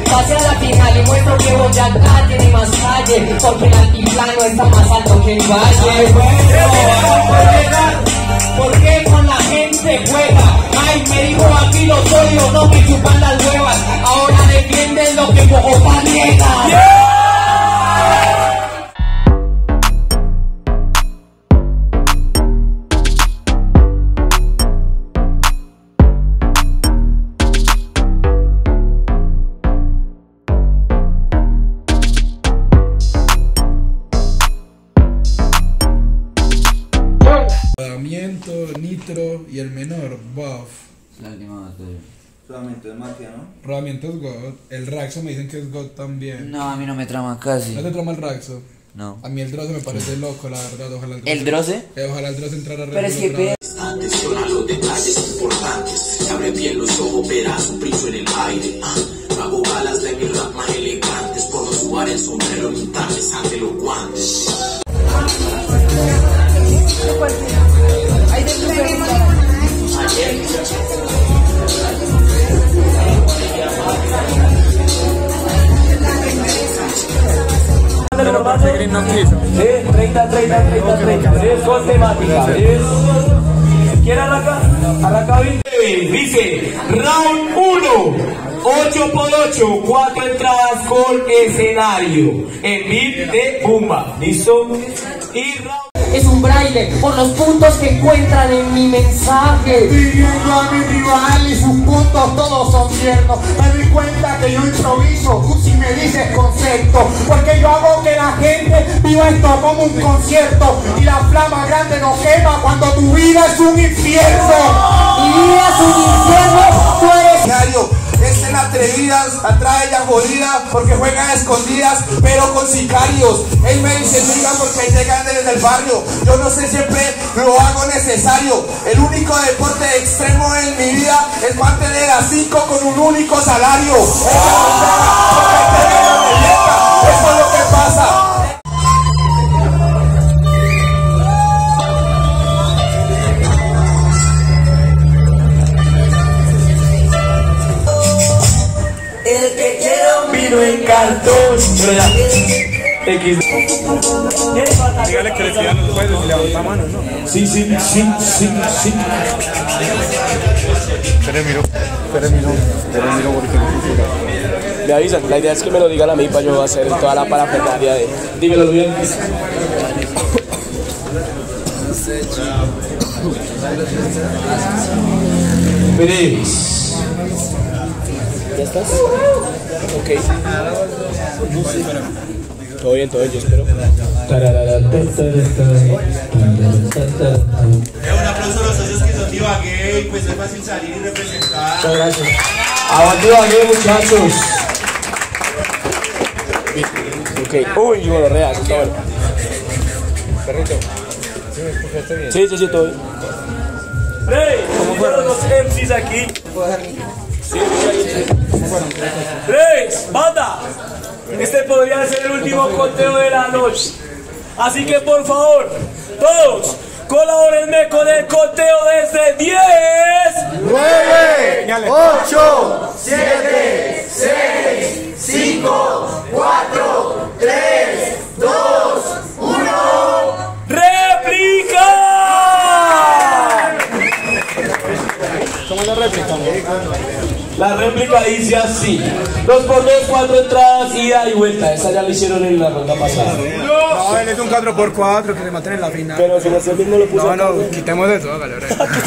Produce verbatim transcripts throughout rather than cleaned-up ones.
Pase a la final y muestro que Boyacá tiene más calle, porque el altiplano está más alto que el valle. ¿Por qué con la gente juega? Ay, me dijo aquí los sólidos, no me chupan las huevas. Ahora defienden lo que Bogotá niega. Yeah. Rodamiento, Nitro y el menor, Buff. La última batalla. Rodamiento es mafia, ¿no? Rodamiento es God. El Raxo me dicen que es God también. No, a mí no me trama casi. ¿No te trama el Raxo? No. A mí el Droce me parece loco, la verdad. Ojalá el Droce. ¿El Droce? Eh, ojalá el Droce entrara a Pero es que pe... Atención a los detalles importantes. Se abre bien los ojos, verás un brillo en el aire. Ah, hago balas de mi rap más elegantes. Puedo jugar el sombrero montarles ante los guantes. Sí, treinta, treinta, treinta, treinta. Es con temática. ¿Quién arranca? Arranca bien. Dice, round uno, ocho por ocho, cuatro entradas con escenario. En beat de Bumba. ¿Listo? Y round... Es un braille por los puntos que encuentran en mi mensaje. Viviendo a mi rival y sus puntos todos son ciertos. Me doy cuenta que yo improviso, tú si me dices concepto. Porque yo hago que la gente viva esto como un concierto. Y la flama grande nos quema cuando tu vida es un infierno. Mi vida es un infierno, tú eres... Diario. Estén atrevidas, atrás ellas jodidas, porque juegan a escondidas, pero con sicarios. Él me dice, diga porque llegan desde el barrio. Yo no sé, siempre lo hago necesario. El único deporte extremo en mi vida es mantener a cinco con un único salario. Eso es lo que pasa. El que quiera un vino en cartón. X. Dígale que le tiran los juegos y levanta manos, ¿no? Sí, sí, sí, sí, sí. Espere, miro. Espere, miro. Espere, miro porque... Me avisan, la idea es que me lo digan a mí para yo hacer toda la parafernalia de... Dímelo bien. Veréis. ¿Ya estás? Ok. Todo bien, todo bien, yo espero. Un aplauso a los socios que son Divagué, pues es fácil salir y representar. Muchas gracias. Aguante Divagué, muchachos. Ok. Uy, yo lo real, está bueno. Perrito, ¿sí me escuchaste bien? Sí, sí, sí, todo bien. Hey, ¿cómo fueron los M Cs aquí? Sí, Tres, banda. Este podría ser el último conteo de la noche. Así que por favor, todos, colabórenme con el conteo desde diez, nueve, ocho, siete, seis, cinco, cuatro, tres, dos, uno. ¡Réplica! ¿Cómo es la réplica? La réplica dice así: dos por dos, cuatro entradas, ida y vuelta. Esa ya la hicieron en la ronda pasada. No, él es un cuatro por cuatro que se maten en la final. Pero si no mismo lo puso. No, no, quitemos de todo, galera.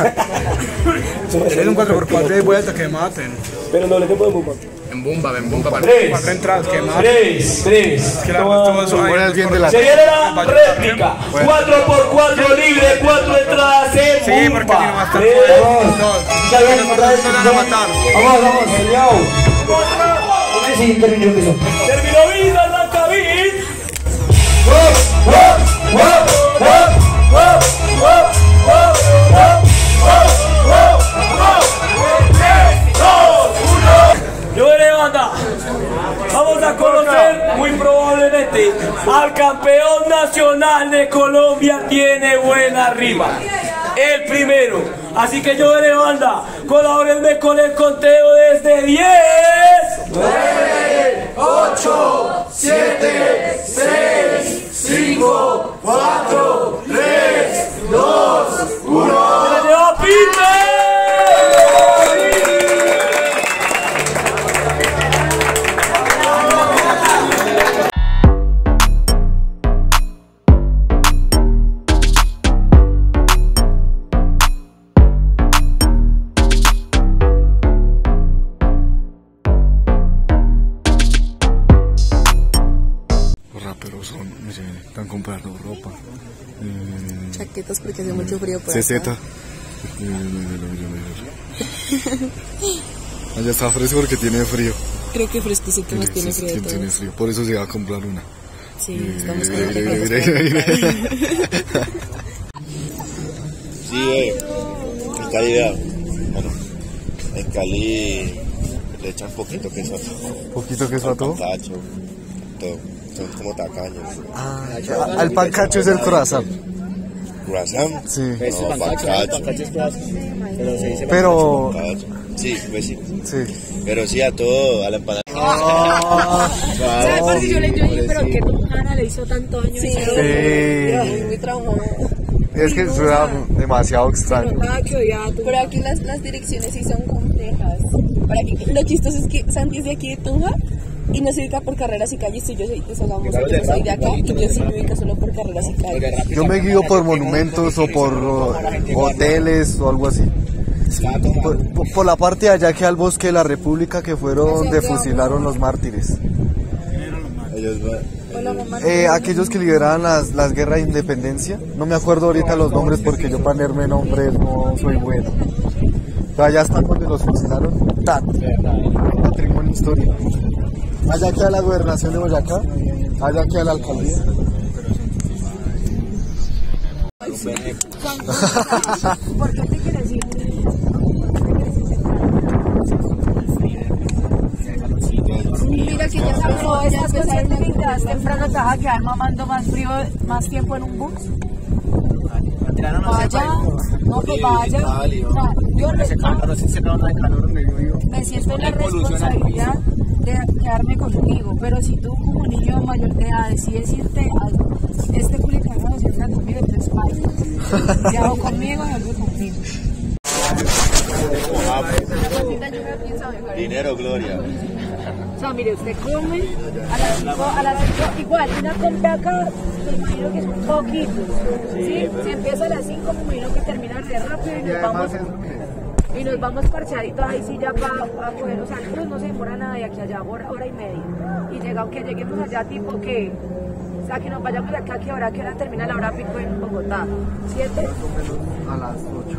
Él es un cuatro por cuatro de vuelta que maten. Pero no le te podemos bomba. En bomba, en bomba, para Tres, cuatro entradas que maten. Tres, tres. Es que la estuvo suave. Se viene la réplica. Cuatro por cuatro libre, cuatro entradas en Sí, porque si no va a estar Vamos, vamos, vamos, sí, terminó eso. Terminó vida, arranca beat. Yo veré, banda. Vamos a conocer muy probablemente al campeón nacional de Colombia. Tiene buena rima. El primero. Así que yo veré, banda. Colabórenme con el conteo desde diez, nueve, Oye, están comprando ropa. Eh, Chaquetas porque hace mucho frío por C Z. acá. Allá está fresco porque tiene frío. Creo que fresquecito más tiene frío de ¿Quién tiene todos. frío? Por eso se va a comprar una. Sí, Mire, estamos con mire, chaquetas mire, para mire, comprar. Sí, eh, en Cali, vea, bueno, en Cali le echan poquito queso a todo. ¿Poquito queso a todo? Pancacho, todo, son como tacaños. Ah, al pancacho es el croissant. ¿Croissant? Sí. No, pancacho. Pero se dice Pero... Pancacho. Sí, pues sí. Sí. Pero sí a todo, a la empanada. ¿Sabes por qué yo le dije, pero que tu cara le hizo tanto daño? Sí, Sí. muy traumado. Es que suena demasiado extraño. Pero aquí las, las direcciones sí son complejas. Para que, lo chistoso es que Santi es de aquí de Tunja y no se ubica por carreras y calles, y yo soy de Sogamos, yo soy de acá y yo sí me ubico solo por carreras y calles. Yo me guío por monumentos o por uh, hoteles o algo así. Por, por- por la parte de allá que al bosque de la República, que fueron donde fusilaron los mártires. Ellos van. Eh, aquellos que lideraban las, las guerras de independencia. No me acuerdo ahorita los nombres porque yo para leerme nombres no soy bueno. Pero allá está donde los fusilaron. Tan. Patrimonio histórico. Allá queda la gobernación de Boyacá. Allá queda la alcaldía. ¿Por qué te quieres ir? Mira que ya pasó esas cosas técnicas. Temprano te vas a quedar mamando más frío, más tiempo en un bus. Vaya, no, que vaya. O sea, yo me siento en la responsabilidad de quedarme contigo, pero si tú como niño mayor de edad decides irte a este culicagado, se entra conmigo en tres países. Te hago conmigo y algo conmigo. Dinero, Gloria. O sea, mire, usted come a las cinco, a las cinco, igual, una compra acá, me imagino que es un poquito, ¿sí? Si empieza a las cinco, me imagino que termina de rápido y nos vamos, y nos vamos parchaditos ahí sí ya para coger los altos, no se demora nada de aquí a allá, hora, hora y media. Y llegamos, que lleguemos allá tipo que, o sea, que nos vayamos de acá, que hora, que hora termina la hora pico en Bogotá, ¿siete? A las ocho.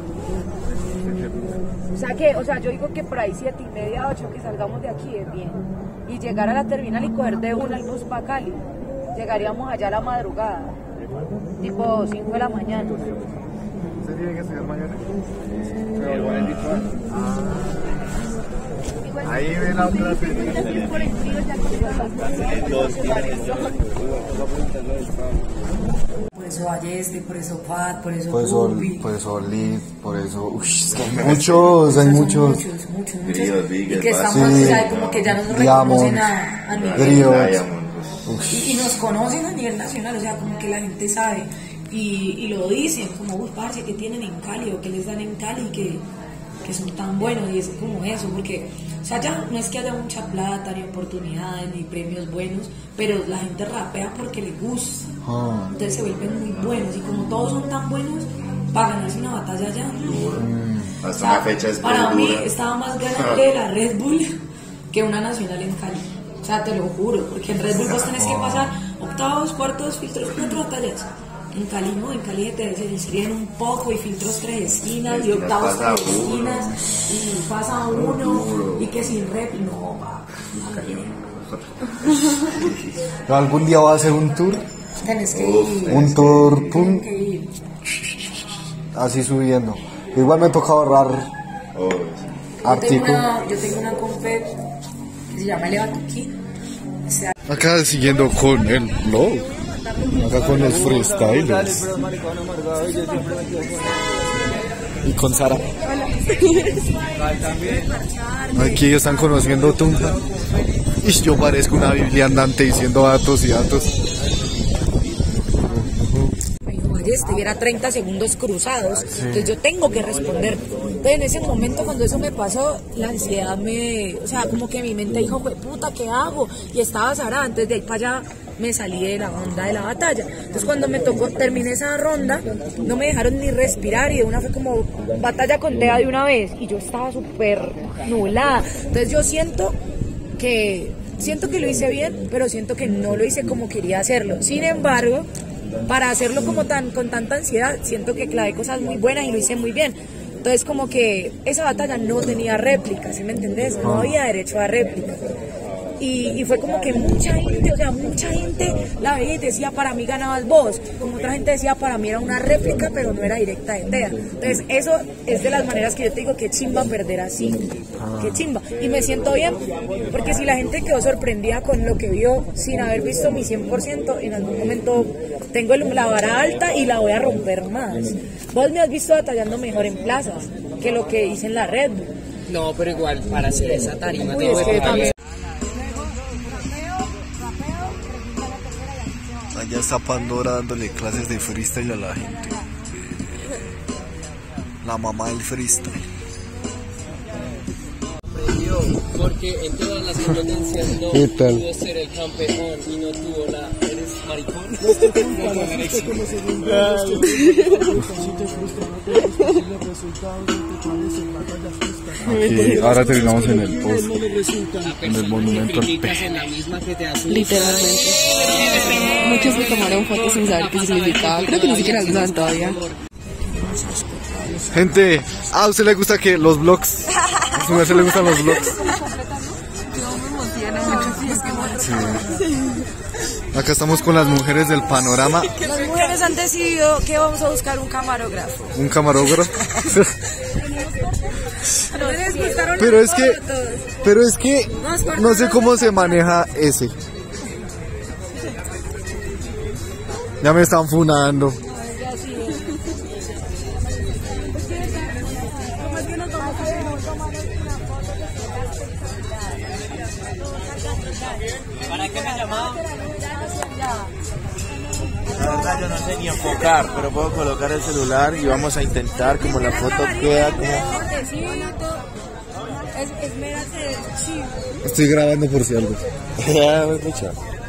O sea que, o sea, yo digo que por ahí siete y media, ocho, que salgamos de aquí es bien. Y llegar a la terminal y coger de una el bus para Cali. Llegaríamos allá a la madrugada, tipo cinco de la mañana. ¿Usted tiene que estudiar mañana? Ahí ve la otra. Por eso Balleste, por eso F A T, por eso Por eso, Pupi. por eso Lid, por eso... Uy, es que hay muchos, hay muchos. Muchos, muchos, muchos. Grillos, Y Bigger, que Bass. estamos, Sí. o sea, como que ya nos Diamond, reconocen a, a nivel Grillos. Diamond, pues. y, y nos conocen a nivel nacional, o sea, como que la gente sabe y, y lo dicen, como, uy, parce, ¿qué tienen en Cali o qué les dan en Cali que, que son tan buenos? Y es como eso, porque, o sea, ya no es que haya mucha plata, ni oportunidades, ni premios buenos, pero la gente rapea porque le gusta, Ah. entonces se vuelven muy buenos y como todos son tan buenos, para ganarse una batalla ya, Hasta o sea, una fecha es para muy mí dura. estaba más ganable la Red Bull que una nacional en Cali. O sea, te lo juro, porque en Red Bull vos tenés que pasar octavos, cuartos, filtros, cuatro batallas. En Cali no, en Cali te se inscriben un poco y filtros tres esquinas y octavos pasa tres uno. esquinas y pasa uno y que sin rep, no, pa. ¿No algún día va a hacer un tour? Tenés que ir. Un tour, pum, Tenés que ir. así subiendo. Igual me toca ahorrar Oh, Yo tengo artículo. una, yo tengo una compet que se llama Levatuki. O sea, Acá siguiendo con el flow. Acá con los freestylers. Y con Sara. Aquí están conociendo Tunja. Y yo parezco una biblia andante diciendo datos y datos. Balleste, y era treinta segundos cruzados, entonces yo tengo que responder. Entonces en ese momento cuando eso me pasó, la ansiedad me, o sea, como que mi mente dijo, "Jue puta, ¿qué hago?" Y estaba Sara, entonces de ahí para allá me salí de la onda de la batalla. Entonces cuando me tocó, terminé esa ronda, no me dejaron ni respirar y de una fue como batalla con Dea de una vez y yo estaba súper nublada. Entonces yo siento que siento que lo hice bien, pero siento que no lo hice como quería hacerlo. Sin embargo, para hacerlo como tan con tanta ansiedad, siento que clavé cosas muy buenas y lo hice muy bien. Entonces como que esa batalla no tenía réplica, ¿sí me entendés? No había derecho a réplica. Y, y fue como que mucha gente, o sea, mucha gente la veía y decía, para mí ganabas vos. Como otra gente decía, para mí era una réplica, pero no era directa de Tea. Entonces, eso es de las maneras que yo te digo, que chimba perder así. Que chimba. Y me siento bien, porque si la gente quedó sorprendida con lo que vio, sin haber visto mi cien por ciento, en algún momento tengo la vara alta y la voy a romper más. Vos me has visto batallando mejor en plazas que lo que hice en la Red Bull. No, pero igual, para hacer esa tarima... Uy, es que también... Allá está Pandora dándole clases de freestyle a la gente. La mamá del freestyle. Porque en todas las competencias no pudo ser el campeón y no tuvo la... ¿Eres maricón? Aquí, ahora terminamos en el post, en el monumento al P. Literalmente. Muchos me tomaron fotos sin saber qué significaba. Creo que ni siquiera lo saben todavía. Gente, ¿a usted le gusta que los vlogs? ¿A su merced le gustan los vlogs? Sí. Acá estamos con las mujeres del panorama. Las mujeres han decidido que vamos a buscar un camarógrafo. ¿Un camarógrafo? Pero es que, pero es que no sé cómo se maneja ese. Ya me están funando. ¿Para qué me llamaba? La verdad yo no sé ni enfocar, pero puedo colocar el celular y vamos a intentar como la foto queda como... Estoy grabando por si algo. Ya, voy mucho.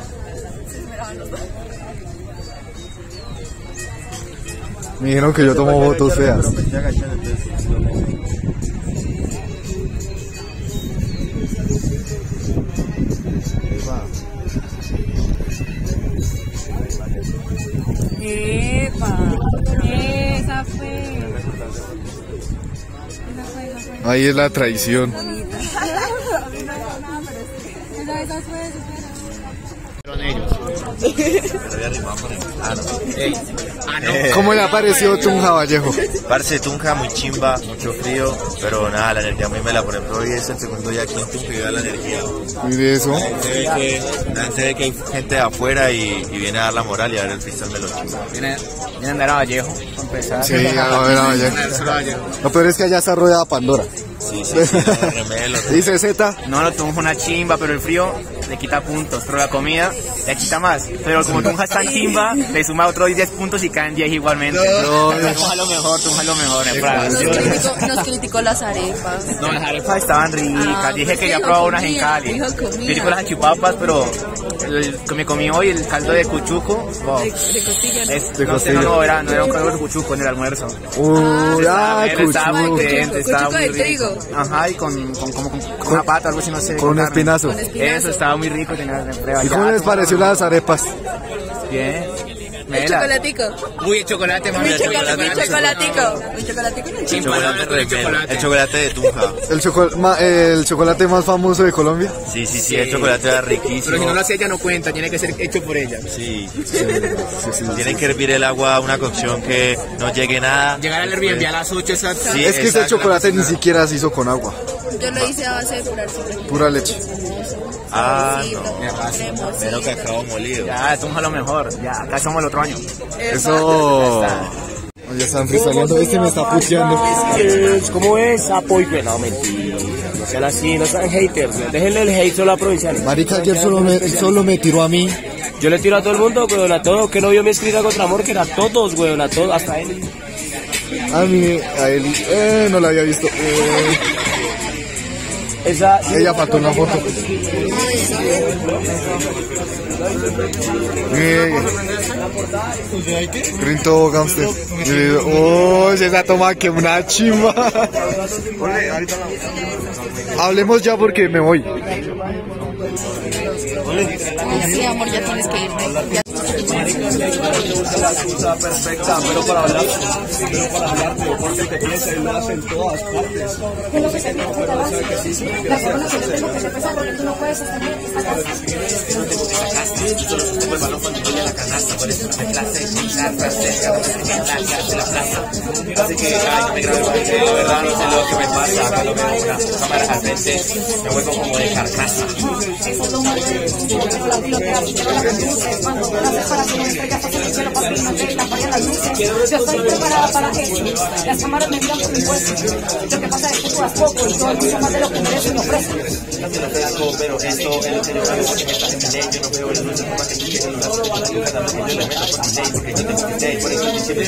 Me dijeron que yo tomo fotos feas. Epa, esa fue. Ahí es la traición. ¿Cómo le ha parecido Tunja Vallejo? Parce, Tunja muy chimba, mucho frío, pero nada, la energía muy mela. Por ejemplo, hoy es el segundo día aquí en Tunja y veo la energía. Mire eso. La gente ve que, la gente ve que hay gente de afuera y, y viene a dar la moral y a ver el freestyle de los chimba. Viene, vienen a ver a Vallejo, para empezar. Sí, a ver a Vallejo. Lo peor es que allá está rodeada Pandora. Sí, sí, sí, no, remelo. Dice Z. No, lo Tunja una chimba, pero el frío le quita puntos, pero la comida le quita más. Pero como Tunja es tan chimba, le suma otros diez puntos y caen diez igualmente. No, no, Tunja lo mejor, Tunja lo mejor. Nos criticó, nos criticó las arepas. No, las arepas estaban ricas. Ah, dije que ya probaba unas en Cali. Criticó las achupapas, pero el que me comí hoy, el caldo de cuchuco. Wow. De, de costilla. Es, de no, costilla. No, no, era, no era un caldo de cuchuco en el almuerzo. Uy, ah, cuchuco. Estaba muy potente, estaba muy rico. Trigo. Ajá, y con, con, como con, con una pata, algo así, no sé. Con un espinazo. Con espinazo. Eso, estaba muy rico. Tenía ¿Y cómo les pareció las arepas? Bien. El chocolatico. Uy, el chocolate, mami. Mi chocolate, mi chocolatico. Mi chocolatico no es chocolate. El chocolate de Tunja. ¿El, choco ma el chocolate más famoso de Colombia? Sí, sí, sí, el chocolate era riquísimo. Pero si no lo hace ella no cuenta, tiene que ser hecho por ella. Sí, sí, sí, sí, sí. Tienen que hervir el agua a una cocción que no llegue nada. Llegar al Airbnb a las ocho exacto. Sí, es que ese chocolate ni siquiera se hizo con agua. Yo lo hice a base de pura leche. Pura leche. Ah, no. Pero cacao molido. Ya, Tunja lo mejor. Ya, acá somos el otro año. Eso. Ya están freestyleando. Este me está puteando. ¿Cómo es? Sapo y no, mentira. No sean así, no sean haters. Déjenle el hate solo a provinciales. Marica, ayer solo me, solo me tiró a mí. Yo le tiro a todo el mundo, weón, a todo. Que no vio mi escrita contra amor, que era a todos, weón, a todos, hasta él. A mí, a él. Eh, no la había visto. Eh. Esa, ella faltó una foto. Grinto Gamster. Oh, esa toma que una chimba. Hablemos ya porque me voy. Sí, amor, ya tienes que irte. Ya. La excusa perfecta, pero para hablar, pero para hablarte, porque te piensa y lo hace en todas partes. ¿Qué es lo que te digo? ¿Qué te vas a decir? La forma que yo tengo que se pesa porque tú no puedes sostener esta casa. Yo no tengo que sacaste, yo solo tengo el balón cuando voy a la canasta, por eso no me clase, la cerca, de la plaza. Así que, ay, me grabo el video, de verdad, no sé lo que me pasa, cuando me veo una cámara al frente, me vuelvo como de carcasa. Eso es lo malo de yo tengo la pilotera, y tengo la conduce, cuando tú la haces para que no estrellas hacia el cielo, papi, no te taparían las luces. Yo estoy preparada para eso, las cámaras me miran por impuestos. Lo que pasa es que tú das poco y todo mucho más de lo que mereces y me ofreces. Yo no fresco, pero esto es lo que yo hago porque me estás en delay. Yo no veo el dulce como que tú quieres una sola. Yo cada vez que yo le meto por delay, porque yo tengo delay, por eso siempre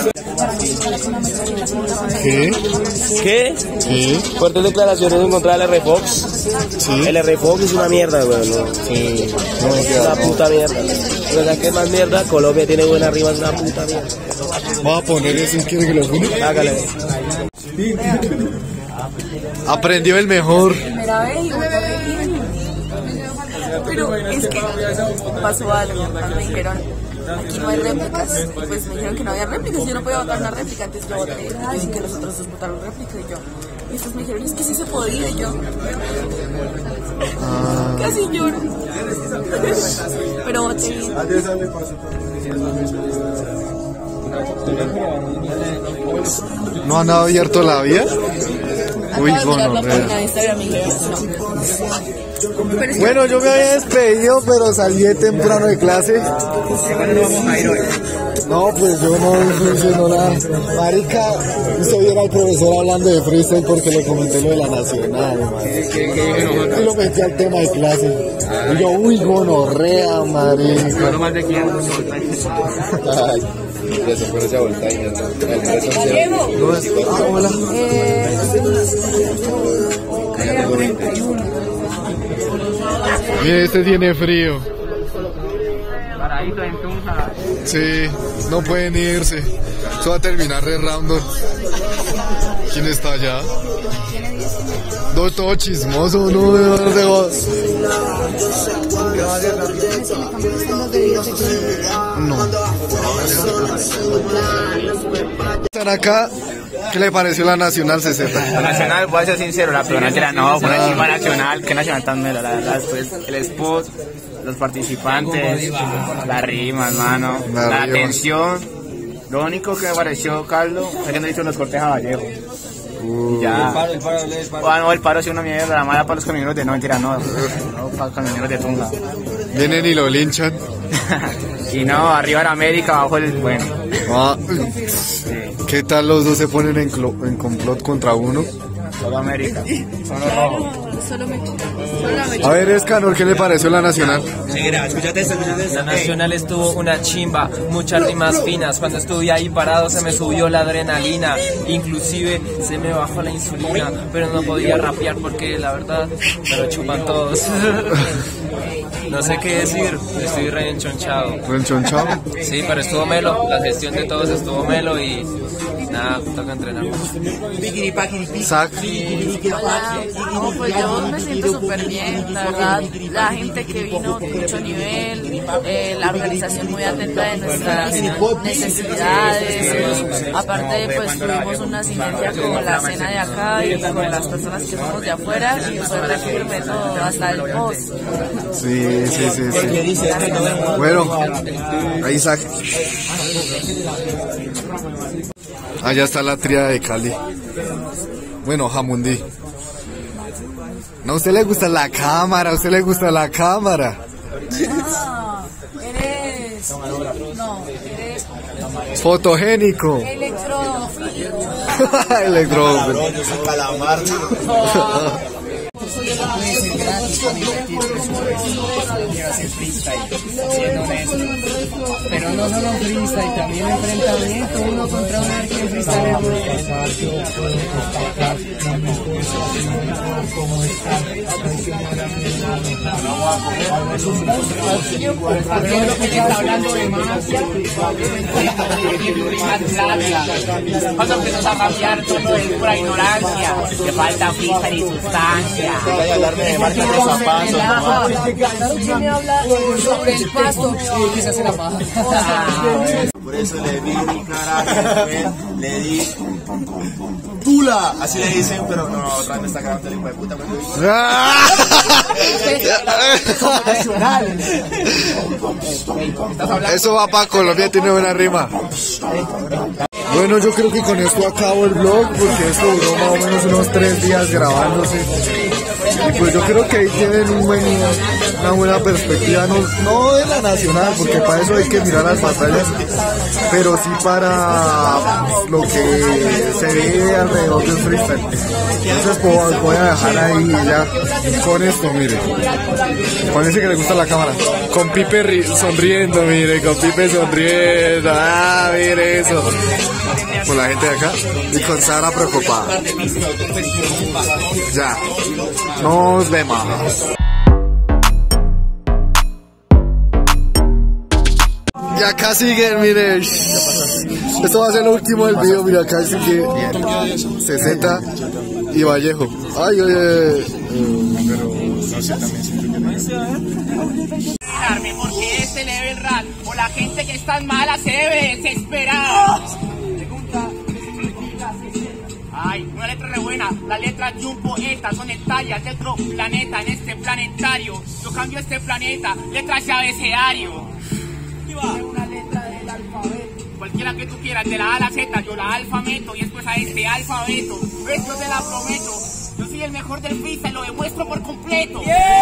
¿Qué? ¿Qué? ¿Qué? Fuertes declaraciones en contra del R Fox. Sí. El R Fox es una mierda, güey. ¿No? Sí. No, es una puta mierda. ¿Verdad que es más mierda? Colombia tiene buena rima, es una puta mierda. Vamos a poner eso, ¿quiere que lo pone? Hágale. Aprendió el mejor. Primera vez y volvió a reír. Pero es que pasó algo. Cuando me dijeron, aquí no hay réplicas. Y pues me dijeron que no había réplicas. Yo no podía votar una réplica. Entonces yo voté. Ay, que los otros dos votaron réplica. Y yo. Y estos me dijeron, es que sí se podía. Y yo. Ah. Casi lloro. Pero voté bien. ¿No han abierto la vía? Uy, bueno, bueno, yo me había despedido, pero salí temprano de clase. No, pues yo no funcionó nada. Marica, usted viera al profesor hablando de freestyle porque le comenté lo de la nacional, y lo metí al tema de clase. Y yo, uy, gonorrea, marica. Ay. Ya se fue esa vuelta y ¿Cómo es? Hola. Mire, este tiene frío. Paradito en Tunja. Sí, no pueden irse. Eso va a terminar re random. ¿Quién está allá? No, todo chismoso, no, de de voz. No. Están acá. ¿Qué le pareció la Nacional, C Z? La Nacional, voy a ser sincero, la peor era no, fue una chimba nacional, que Nacional tan mera, la verdad, después el spot, los participantes, la rima, hermano, la, la atención. Lo único que me pareció, Carlos, es que no hizo los cortes a Vallejo. Uh, ya. El paro, el paro, el paro. Bueno, el paro es una mierda, la mala para los camioneros de no, mentira, no, no para los camioneros de Tunja. Vienen y lo linchan. Y no, arriba era América, abajo el bueno. Ah, sí. ¿Qué tal los dos se ponen en, en complot contra uno? Solo América. Solo rojo. Solo me solo A ver, Escanor, ¿qué le pareció la Nacional? Escúchate esto, escúchate esto. La Nacional estuvo una chimba, muchas rimas finas. Cuando estuve ahí parado se me subió la adrenalina. Inclusive se me bajó la insulina, pero no podía rapear porque la verdad me lo chupan todos. No sé qué decir, estoy re enchonchado. ¿Re enchonchado? Sí, pero estuvo melo, la gestión de todos estuvo melo y nada, toca entrenar. Zach. No, pues yo me siento súper bien, la verdad, la gente que vino de mucho nivel, eh, la organización muy atenta de nuestras necesidades, aparte pues tuvimos una sinergia con la escena de acá y con las personas que somos de afuera y fue re firme todo, hasta el post. Sí, sí, sí, sí. Bueno, ahí Zach. Allá está la tríada de Cali. Bueno, Jamundí. No, a usted le gusta la cámara, a usted le gusta la cámara. No, eres... No, eres... Fotogénico. Electrofílico. Electrófilo. Yo soy calamar. Pero no solo freestyle, también enfrentamiento uno contra un arquero freestyle. Hablando de magia, cuando empezamos a cambiar todo es pura ignorancia, que falta freestyle y sustancia. y hablarme de marcas de zapatos. ¿Quién me habla sobre el pasto? Que se hace la paja. Por eso le di un carajo, le di Tula, así le dicen, pero no, otra vez me está cagando el hijo de puta. Eso va para Colombia, tiene buena rima. Bueno, yo creo que con esto acabo el vlog, porque esto duró más o menos unos tres días grabándose. Y pues yo creo que ahí tienen un buen, una buena perspectiva, no, no de la nacional, porque para eso hay que mirar las batallas, pero sí para lo que se ve alrededor del freestyle. Entonces pues, voy a dejar ahí ya con esto, mire. Parece que le gusta la cámara. Con Pipe sonriendo, mire, con Pipe sonriendo. Ah, mire eso. Con la gente de acá y con Sara preocupada. Ya, nos vemos. Ya casi siguen, mire. Esto va a ser lo último del video. Mira, acá sigue sesenta y Vallejo. Ay, oye. Pero no sé, también siento que porque este level rap o la gente que está mala se debe desesperar. Ay, una letra re buena, las letras de un poeta son detalles de otro planeta en este planetario. Yo cambio este planeta, letras de abecedario. Una letra del alfabeto. Cualquiera que tú quieras, de la A a la Z, yo la alfabeto y después a este alfabeto. Esto te la prometo, yo soy el mejor del freestyle, lo demuestro por completo. Yeah.